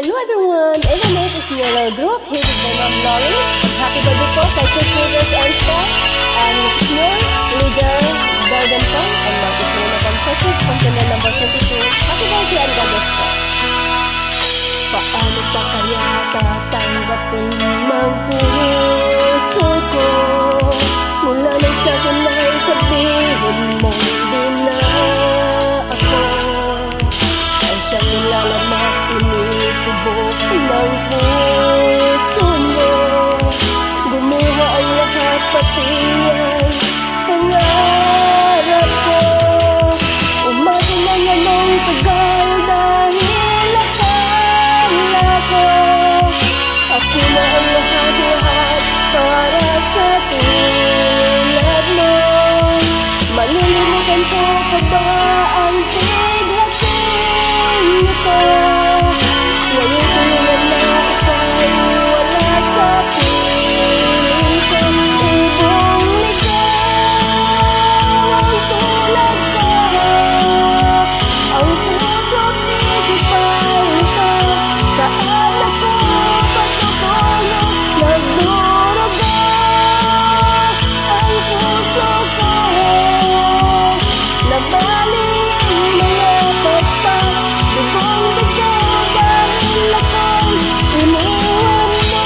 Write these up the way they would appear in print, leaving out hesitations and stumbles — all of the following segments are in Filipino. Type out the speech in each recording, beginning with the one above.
Hello everyone! Every night is Yellow Group here with my mom Laurie. Happy birthday po kay Chris and Scott and Snore, Leader, Golden Pong, and Marcus Luna Conceptions, contender number 22. Happy birthday and God bless po. Paano pa kaya tatanggapin ng puso ko mula nang sa tunay sabihin mo di na ako ang siyang nilalamas tinitubok ng puso mo. Gumuha ang lahat pati ang pangarap ko. Umati na namang tagal dahil akala ko ako na ang lahat-lahat para sa tulad mo. Malilimutan ko pa ba ang biglatin ito? Ngayon tulungan na ika'y wala sa piling ko. Ibong ligaw ang tulad ko. Ang puso't isip ay ito. Saan ako patutungo? Nagdurugo ang puso ko. Nabaling ang mga pagpag, dugong-dugo dahil ako'y iniwan mo.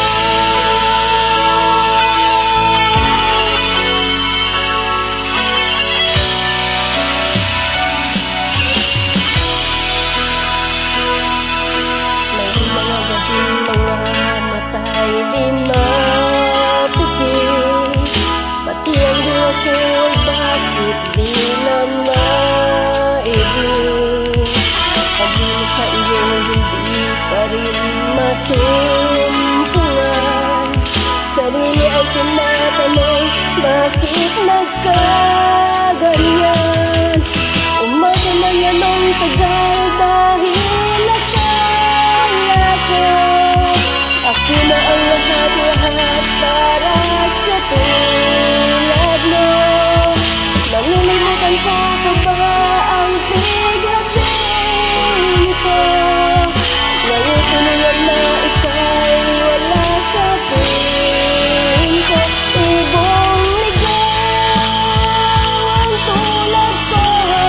May mga gabing mga matay di mapigil, pati ang diwa ko'y bakit di na maibig. Pag-ibig sa iyo hindi pa rin masumpungan. Sarili ang tinatanong, bakit nagkaganyan? Umaga na yan ang tagal dahil akala ko ako na ang lahat-lahat para sa tulad mo. Nalilimutan ko pa ba ang biglatin ito? Ngayon tulungan na ika'y wala sa piling ko. Ibong ligaw ang tulad ko.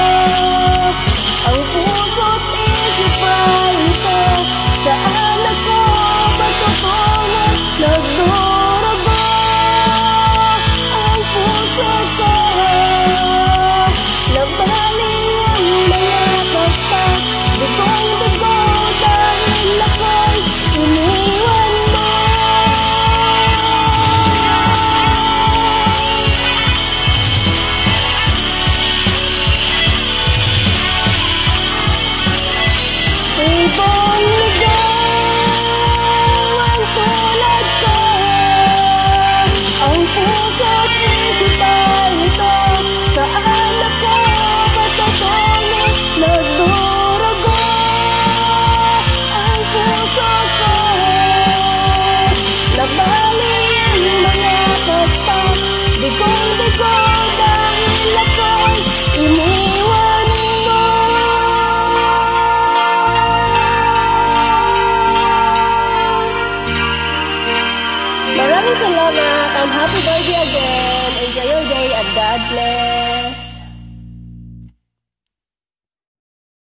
Ang puso't isip ay ito. Saan ako patutungo? Nagdurugo ang puso ko. Nabaling ang mga pagpag, dugong-dugo dahil ako'y iniwan mo. Ibong ligaw ang tulad ko. Ang puso't isip ay ito. Saan ako patutungo? Nagdurugo ang puso ko. Nabaling ang mga pagpag, dugong-dugo dahil ako'y iniwan mo. Maraming salamat and happy birthday again. Enjoy your day and God bless.